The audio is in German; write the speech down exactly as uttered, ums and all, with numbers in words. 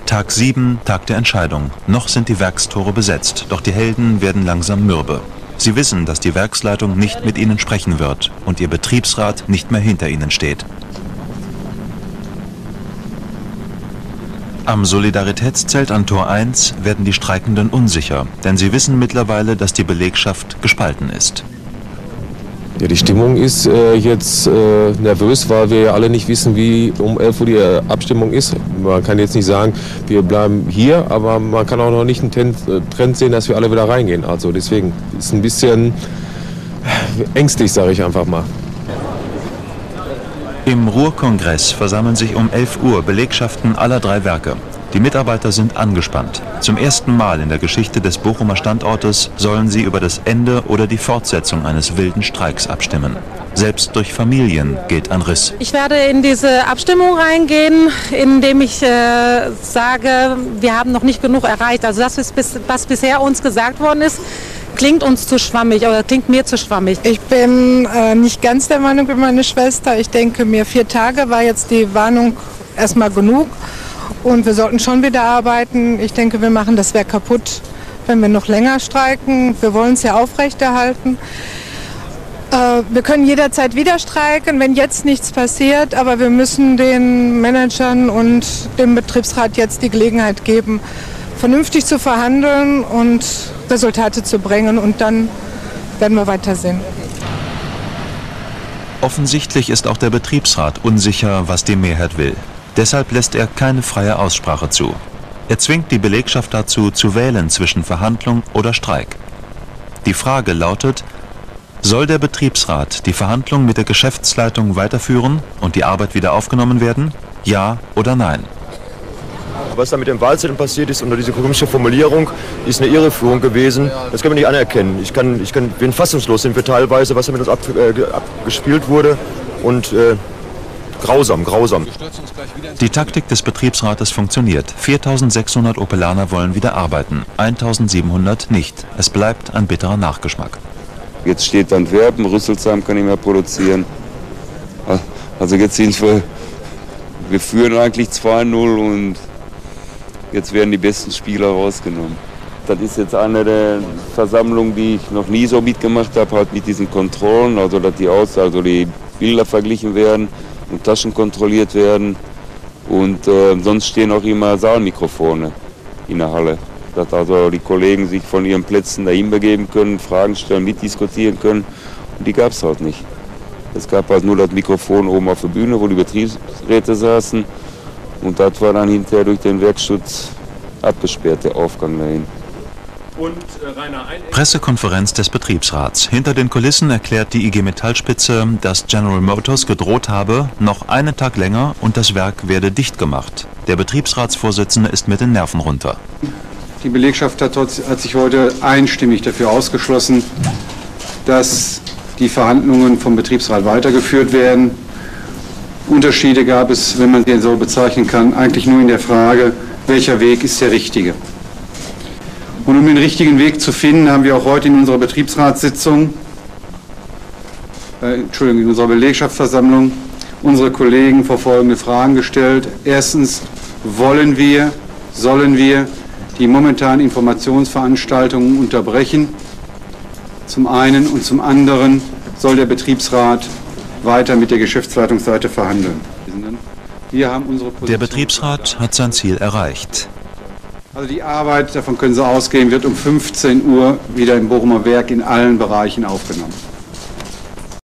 Tag sieben, Tag der Entscheidung. Noch sind die Werkstore besetzt, doch die Helden werden langsam mürbe. Sie wissen, dass die Werksleitung nicht mit ihnen sprechen wird und ihr Betriebsrat nicht mehr hinter ihnen steht. Am Solidaritätszelt an Tor eins werden die Streikenden unsicher, denn sie wissen mittlerweile, dass die Belegschaft gespalten ist. Ja, die Stimmung ist äh, jetzt äh, nervös, weil wir ja alle nicht wissen, wie um elf Uhr die äh, Abstimmung ist. Man kann jetzt nicht sagen, wir bleiben hier, aber man kann auch noch nicht einen Trend, äh, Trend sehen, dass wir alle wieder reingehen. Also deswegen ist es ein bisschen ängstlich, sage ich einfach mal. Im Ruhrkongress versammeln sich um elf Uhr Belegschaften aller drei Werke. Die Mitarbeiter sind angespannt. Zum ersten Mal in der Geschichte des Bochumer Standortes sollen sie über das Ende oder die Fortsetzung eines wilden Streiks abstimmen. Selbst durch Familien geht ein Riss. Ich werde in diese Abstimmung reingehen, indem ich äh, sage, wir haben noch nicht genug erreicht. Also das, ist bis, was bisher uns gesagt worden ist, klingt uns zu schwammig oder klingt mir zu schwammig. Ich bin äh, nicht ganz der Meinung wie meine Schwester. Ich denke mir, vier Tage war jetzt die Warnung erstmal genug. Und wir sollten schon wieder arbeiten. Ich denke, wir machen das Werk kaputt, wenn wir noch länger streiken. Wir wollen es ja aufrechterhalten. Äh, wir können jederzeit wieder streiken, wenn jetzt nichts passiert. Aber wir müssen den Managern und dem Betriebsrat jetzt die Gelegenheit geben, vernünftig zu verhandeln und Resultate zu bringen. Und dann werden wir weitersehen. Offensichtlich ist auch der Betriebsrat unsicher, was die Mehrheit will. Deshalb lässt er keine freie Aussprache zu. Er zwingt die Belegschaft dazu, zu wählen zwischen Verhandlung oder Streik. Die Frage lautet: Soll der Betriebsrat die Verhandlungen mit der Geschäftsleitung weiterführen und die Arbeit wieder aufgenommen werden? Ja oder nein? Was da mit dem Wahlzettel passiert ist unter dieser komische Formulierung, ist eine Irreführung gewesen. Das können wir nicht anerkennen. Ich kann, ich kann, bin fassungslos, sind wir teilweise, was da mit uns ab, äh, abgespielt wurde. Und äh, Grausam, grausam. Die Taktik des Betriebsrates funktioniert. viertausendsechshundert Opelaner wollen wieder arbeiten, eintausendsiebenhundert nicht. Es bleibt ein bitterer Nachgeschmack. Jetzt steht Antwerpen, Rüsselsheim kann nicht mehr produzieren. Also jetzt sind wir, wir führen eigentlich zwei null und jetzt werden die besten Spieler rausgenommen. Das ist jetzt eine der Versammlungen, die ich noch nie so mitgemacht habe, halt mit diesen Kontrollen, also dass die Aus, also die Bilder verglichen werden und Taschen kontrolliert werden. Und äh, sonst stehen auch immer Saalmikrofone in der Halle, dass also die Kollegen sich von ihren Plätzen dahin begeben können, Fragen stellen, mitdiskutieren können. Und die gab es halt nicht. Es gab halt nur das Mikrofon oben auf der Bühne, wo die Betriebsräte saßen. Und das war dann hinterher durch den Werkschutz abgesperrt, der Aufgang dahin. Und, äh, Rainer, Pressekonferenz des Betriebsrats. Hinter den Kulissen erklärt die I G Metall-Spitze, dass General Motors gedroht habe, noch einen Tag länger und das Werk werde dicht gemacht. Der Betriebsratsvorsitzende ist mit den Nerven runter. Die Belegschaft hat, hat sich heute einstimmig dafür ausgeschlossen, dass die Verhandlungen vom Betriebsrat weitergeführt werden. Unterschiede gab es, wenn man sie so bezeichnen kann, eigentlich nur in der Frage, welcher Weg ist der richtige. Und um den richtigen Weg zu finden, haben wir auch heute in unserer Betriebsratssitzung, äh, Entschuldigung, in unserer Belegschaftsversammlung unsere Kollegen vor folgende Fragen gestellt. Erstens, wollen wir, sollen wir die momentanen Informationsveranstaltungen unterbrechen? Zum einen und zum anderen soll der Betriebsrat weiter mit der Geschäftsleitungsseite verhandeln. Wir haben unsere Position. Der Betriebsrat hat sein Ziel erreicht. Also die Arbeit, davon können Sie ausgehen, wird um fünfzehn Uhr wieder im Bochumer Werk in allen Bereichen aufgenommen.